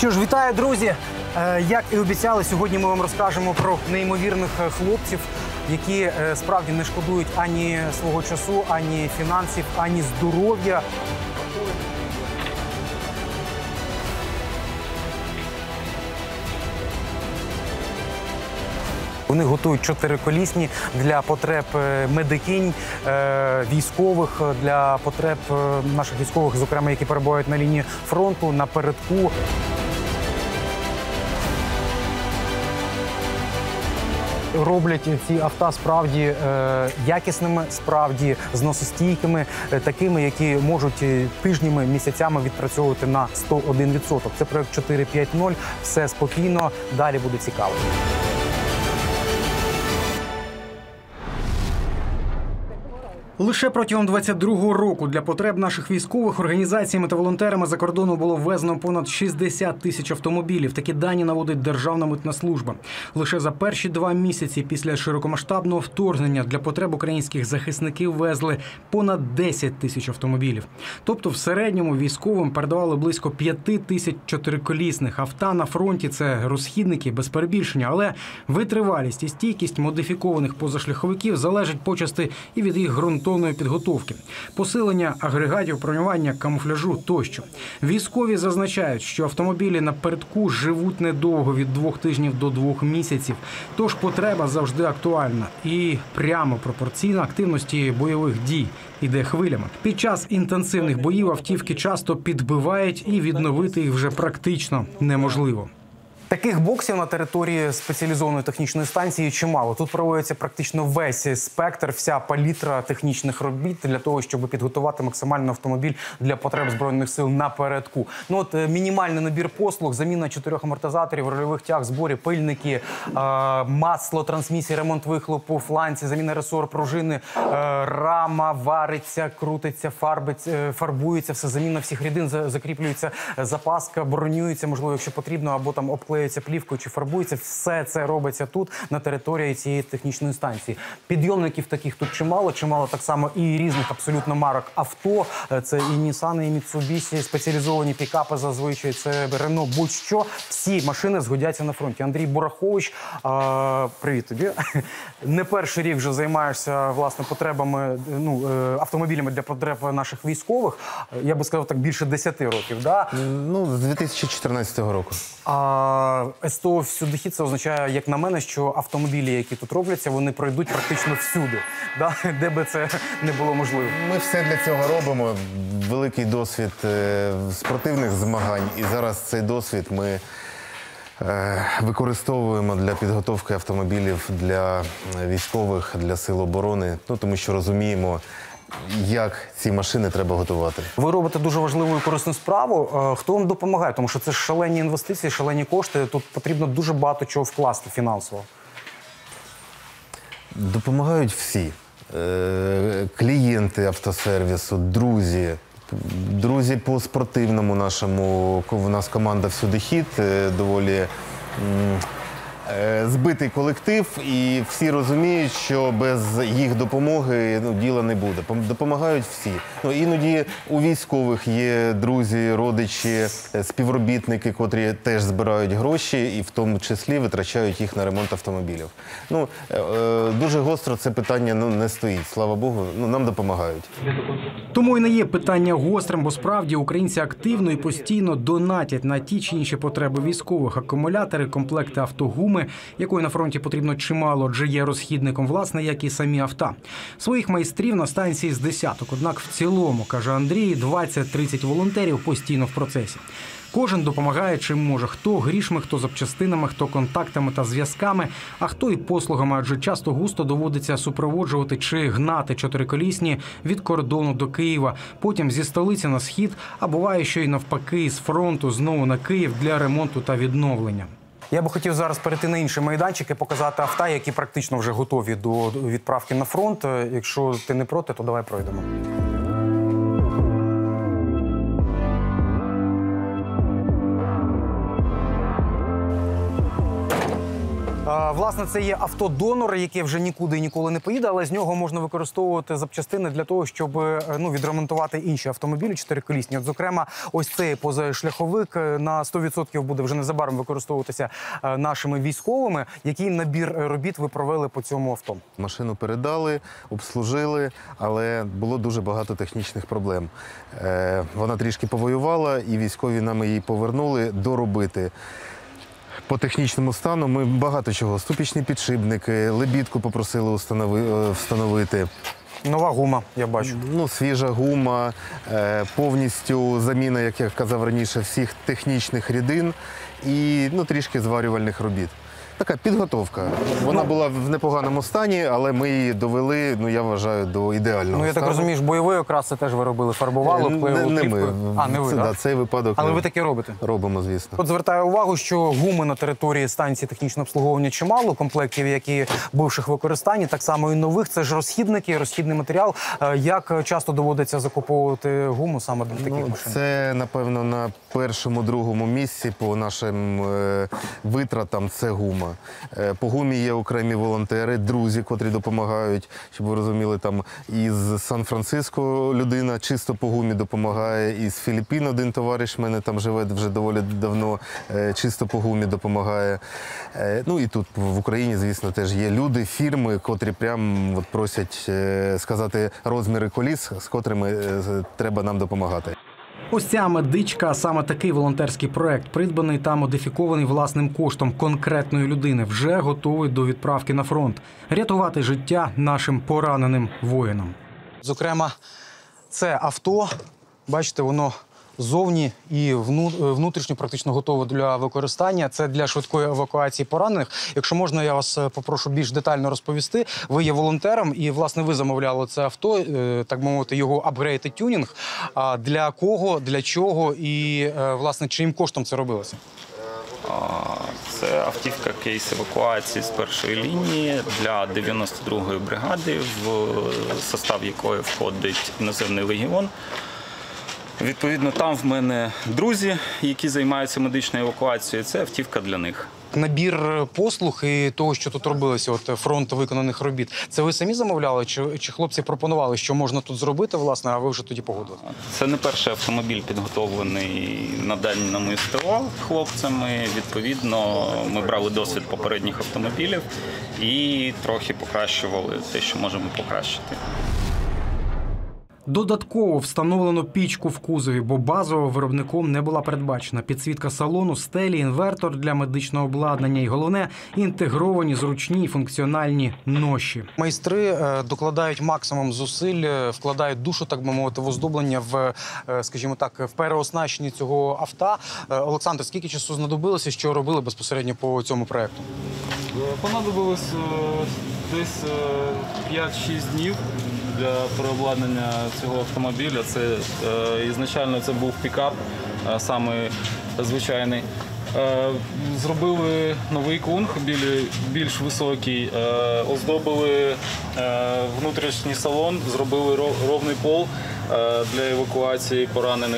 Що ж, вітаю, друзі! Як і обіцяли, сьогодні ми вам розкажемо про неймовірних хлопців, які справді не шкодують ані свого часу, ані фінансів, ані здоров'я. Вони готують чотириколісні для потреб медикинь, військових, для потреб наших військових, зокрема, які перебувають на лінії фронту, напередку. Роблять ці авто справді якісними, справді зносостійкими, такими, які можуть тижнями, місяцями відпрацьовувати на 101%. Це проект 4.5.0, все спокійно, далі буде цікаво. Лише протягом 22-го року для потреб наших військових організаціями та волонтерами за кордону було ввезено понад 60 тисяч автомобілів. Такі дані наводить Державна митна служба. Лише за перші 2 місяці після широкомасштабного вторгнення для потреб українських захисників везли понад 10 тисяч автомобілів. Тобто в середньому військовим передавали близько 5 тисяч чотириколісних. Авто на фронті – це розхідники, без перебільшення. Але витривалість і стійкість модифікованих позашляховиків залежить почасти і від їх ґрунтовної підготовки, посилення агрегатів, бронювання, камуфляжу тощо. Військові зазначають, що автомобілі напередку живуть недовго – від 2 тижнів до 2 місяців. Тож потреба завжди актуальна і прямо пропорційна активності бойових дій. Іде хвилями. Під час інтенсивних боїв автівки часто підбивають і відновити їх вже практично неможливо. Таких боксів на території спеціалізованої технічної станції чимало. Тут проводиться практично весь спектр, вся палітра технічних робіт для того, щоб підготувати максимально автомобіль для потреб Збройних сил напередку. Мінімальний набір послуг, заміна 4 амортизаторів, рульових тяг, зборі, пильники, масло, трансмісії, ремонт вихлопу, фланці, заміна ресор, пружини, рама вариться, крутиться, фарбується, все, заміна всіх рідин, закріплюється запаска, бронюється, можливо, якщо потрібно, або там обклеюється плівкою чи фарбується. Все це робиться тут, на території цієї технічної станції. Підйомників таких тут чимало так само і різних абсолютно марок авто. Це і Nissan, і Mitsubishi, спеціалізовані пікапи зазвичай, це Renault, будь-що. Всі машини згодяться на фронті. Андрій Бурахович, привіт тобі. Не перший рік вже займаєшся, власне, потребами, автомобілями для потреб наших військових. Я би сказав, так, більше 10 років, да? З 2014 року. СТО «Всюдихід» – це означає, як на мене, що автомобілі, які тут робляться, вони пройдуть практично всюди, да? Де би це не було можливо. Ми все для цього робимо. Великий досвід спортивних змагань. І зараз цей досвід ми використовуємо для підготовки автомобілів для військових, для сил оборони. Тому що розуміємо, як ці машини треба готувати. Ви робите дуже важливу і корисну справу. Хто вам допомагає? Тому що це ж шалені інвестиції, шалені кошти. Тут потрібно дуже багато чого вкласти фінансово. Допомагають всі. Клієнти автосервісу, друзі. Друзі по спортивному нашому. У нас команда «Всюдихід», доволі збитий колектив, і всі розуміють, що без їх допомоги діла не буде. Допомагають всі. Іноді у військових є друзі, родичі, співробітники, котрі теж збирають гроші і в тому числі витрачають їх на ремонт автомобілів. Дуже гостро це питання не стоїть. Слава Богу, нам допомагають. Тому і не є питання гострим, бо справді українці активно і постійно донатять на ті чи інші потреби військових. Акумулятори, комплекти автогуми, якої на фронті потрібно чимало, адже є розхідником, власне, як і самі авто. Своїх майстрів на станції з десяток. Однак в цілому, каже Андрій, 20-30 волонтерів постійно в процесі. Кожен допомагає чим може. Хто грішми, хто запчастинами, хто контактами та зв'язками, а хто і послугами, адже часто густо доводиться супроводжувати чи гнати чотириколісні від кордону до Києва, потім зі столиці на схід, а буває, що й навпаки, з фронту знову на Київ для ремонту та відновлення. Я би хотів зараз перейти на інші майданчики, показати авто, які практично вже готові до відправки на фронт. Якщо ти не проти, то давай пройдемо. Власне, це є автодонор, яке вже нікуди і ніколи не поїде, але з нього можна використовувати запчастини для того, щоб відремонтувати інші автомобілі чотириколісні. От, зокрема, ось цей позашляховик на 100% буде вже незабаром використовуватися нашими військовими. Який набір робіт ви провели по цьому авто? Машину передали, обслужили, але було дуже багато технічних проблем. Вона трішки повоювала, і військові нам її повернули доробити. По технічному стану ми багато чого. Ступічні підшипники, лебідку попросили встановити. Нова гума, я бачу. Свіжа гума, повністю заміна, як я казав раніше, всіх технічних рідин і трішки зварювальних робіт. Така підготовка. Вона була в непоганому стані, але ми її довели, я вважаю, до ідеального я стану. так розумію, бойовий окрас це теж ви робили, фарбували, вклеїли Не ми. Не ви, так? Цей випадок Але ви таке робите? Робимо, звісно. От звертаю увагу, що гуми на території станції технічного обслуговування чимало, комплектів, які бувших в використанні, так само і нових. Це ж розхідники, розхідний матеріал. Як часто доводиться закуповувати гуму саме для таких машин? Це, напевно, на першому-другому місці по нашим витратам це гума. По гумі є окремі волонтери, друзі, котрі допомагають, щоб ви розуміли, там із Сан-Франциско людина чисто по гумі допомагає, із Філіппін один товариш в мене там живе вже доволі давно, чисто по гумі допомагає. І тут в Україні, звісно, теж є люди, фірми, котрі прям просять сказати розміри коліс, з котрими треба нам допомагати. Ось ця медичка, саме такий волонтерський проект, придбаний та модифікований власним коштом конкретної людини, вже готовий до відправки на фронт. Рятувати життя нашим пораненим воїнам. Зокрема, це авто, бачите, воно зовні і внутрішньо практично готове для використання. Це для швидкої евакуації поранених. Якщо можна, я вас попрошу більш детально розповісти. Ви є волонтером і, власне, ви замовляли це авто, так би мовити, його апгрейд і тюнінг. А для кого, для чого і, власне, чиїм коштом це робилося? Це автівка кейс евакуації з першої лінії для 92-ї бригади, в состав якої входить іноземний легіон. Відповідно, там в мене друзі, які займаються медичною евакуацією. Це автівка для них. Набір послуг і того, що тут робилося, фронт виконаних робіт, це ви самі замовляли? Чи хлопці пропонували, що можна тут зробити, власне, а ви вже тоді погодили? Це не перший автомобіль, підготовлений на даному СТО хлопцями. Відповідно, ми брали досвід попередніх автомобілів і трохи покращували те, що можемо покращити. Додатково встановлено пічку в кузові, бо базово виробником не була передбачена. Підсвітка салону, стелі, інвертор для медичного обладнання і, головне, інтегровані зручні і функціональні ноші. Майстри докладають максимум зусиль, вкладають душу, так би мовити, в оздоблення, скажімо так, в переоснащенні цього авто. Олександр, скільки часу знадобилося, що робили безпосередньо по цьому проєкту? Понадобилось десь 5-6 днів для переобладнання цього автомобіля. Ізначально це був пікап, саме звичайний. Зробили новий кунг, більш високий, оздобили внутрішній салон, зробили ровний пол для евакуації поранених.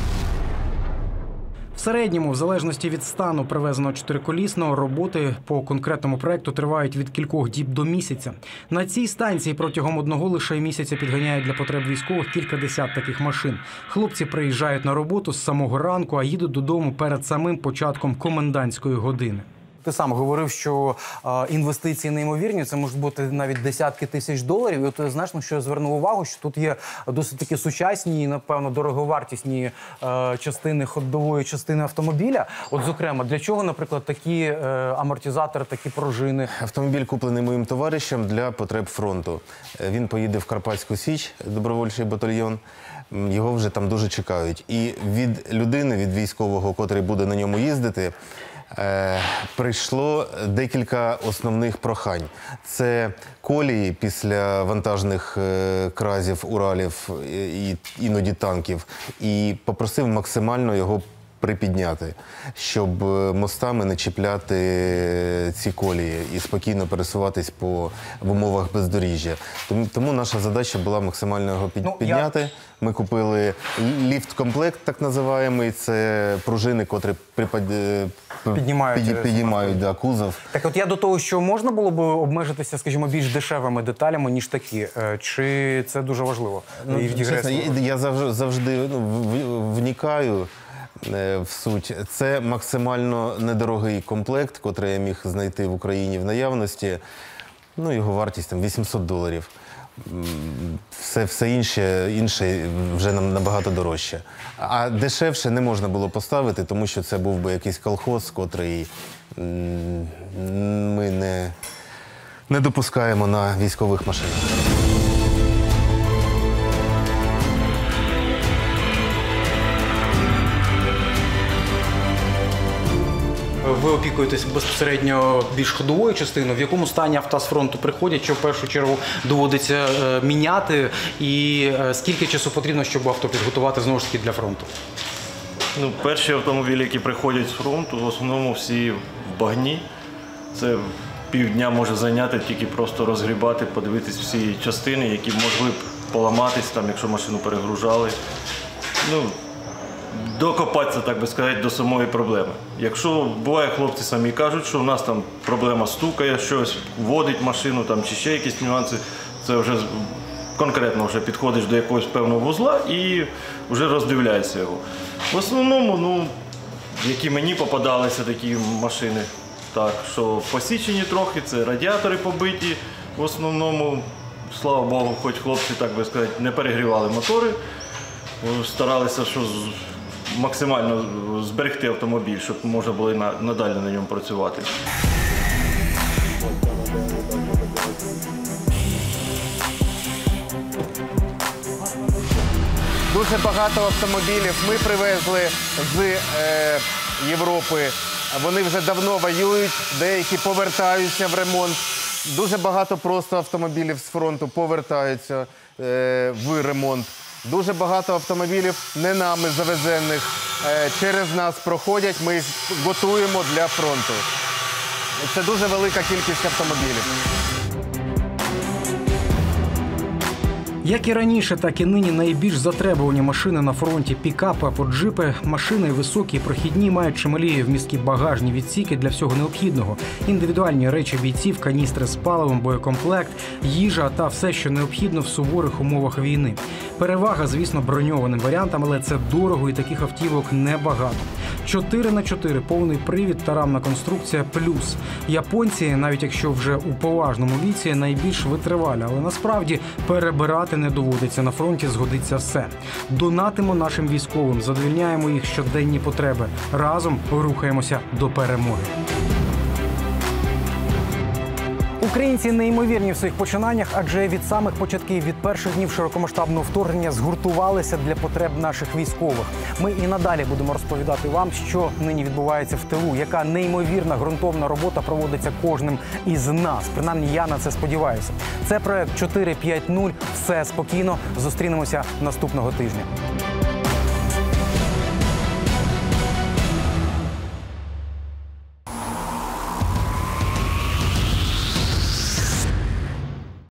В середньому, в залежності від стану привезеного чотириколісного, роботи по конкретному проєкту тривають від кількох діб до місяця. На цій станції протягом одного лише місяця підганяють для потреб військових кількадесят таких машин. Хлопці приїжджають на роботу з самого ранку, а їдуть додому перед самим початком комендантської години. Ти сам говорив, що інвестиції неймовірні, це можуть бути навіть десятки тисяч доларів. І от, знаєш, що я звернув увагу, що тут є досить такі сучасні і, напевно, дороговартісні частини ходової частини автомобіля. От, зокрема, для чого, наприклад, такі амортизатори, такі пружини? Автомобіль куплений моїм товаришем для потреб фронту. Він поїде в Карпатську Січ, добровольчий батальйон. Його вже там дуже чекають. І від людини, від військового, котрий буде на ньому їздити, прийшло декілька основних прохань. Це колії після вантажних кразів, уралів і іноді танків. І попросив максимально його припідняти, щоб мостами не чіпляти ці колії і спокійно пересуватись в умовах бездоріжжя. Тому наша задача була максимально його підняти. Ми купили ліфт-комплект, так називаємий, це пружини, котрі піднімають кузов. Так от я до того, що можна було б обмежитися, скажімо, більш дешевими деталями, ніж такі. Чи це дуже важливо? Чесно, я завжди вникаю в суть. Це максимально недорогий комплект, котрий я міг знайти в Україні в наявності. Його вартість $800. Все інше вже набагато дорожче. А дешевше не можна було поставити, тому що це був би якийсь колхоз, котрий ми не допускаємо на військових машинах. Ви опікуєтесь безпосередньо більш ходовою частиною. В якому стані авто з фронту приходять, що в першу чергу доводиться міняти? І скільки часу потрібно, щоб авто підготувати знову ж таки для фронту? Перші автомобілі, які приходять з фронту, в основному всі в багні. Це півдня може зайняти, тільки просто розгрібати, подивитись всі частини, які могли б поламатись, якщо машину перегружали. Докопатися, так би сказати, до самої проблеми. Якщо буває, хлопці самі кажуть, що в нас там проблема стукає, щось вводить машину чи ще якісь нюанси, це вже конкретно вже підходиш до якогось певного вузла і вже роздивляєшся його. В основному, які мені попадалися такі машини, так, що посічені трохи, це радіатори побиті, в основному, слава Богу, хоч хлопці, так би сказати, не перегрівали мотори, старалися, що максимально зберегти автомобіль, щоб можна було надалі на ньому працювати. Дуже багато автомобілів ми привезли з Європи. Вони вже давно воюють, деякі повертаються в ремонт. Дуже багато просто автомобілів з фронту повертаються в ремонт. Дуже багато автомобілів не нами завезених через нас проходять, ми їх готуємо для фронту. Це дуже велика кількість автомобілів. Як і раніше, так і нині найбільш затребувані машини на фронті – пікапи або джипи. Машини високі, прохідні, мають чималі вмісткі багажні відсіки для всього необхідного. Індивідуальні речі бійців, каністри з паливом, боєкомплект, їжа та все, що необхідно в суворих умовах війни. Перевага, звісно, броньованим варіантам, але це дорого і таких автівок небагато. 4х4 повний привід та рамна конструкція плюс. Японці, навіть якщо вже у поважному віці, найбільш витривалі, але насправді перебирати не доводиться. На фронті згодиться все. Донатимо нашим військовим, задовільняємо їх щоденні потреби. Разом рухаємося до перемоги. Українці неймовірні в своїх починаннях, адже від самих початків, від перших днів широкомасштабного вторгнення згуртувалися для потреб наших військових. Ми і надалі будемо розповідати вам, що нині відбувається в тилу, яка неймовірна ґрунтовна робота проводиться кожним із нас. Принаймні, я на це сподіваюся. Це проект 4.5.0. Все спокійно. Зустрінемося наступного тижня.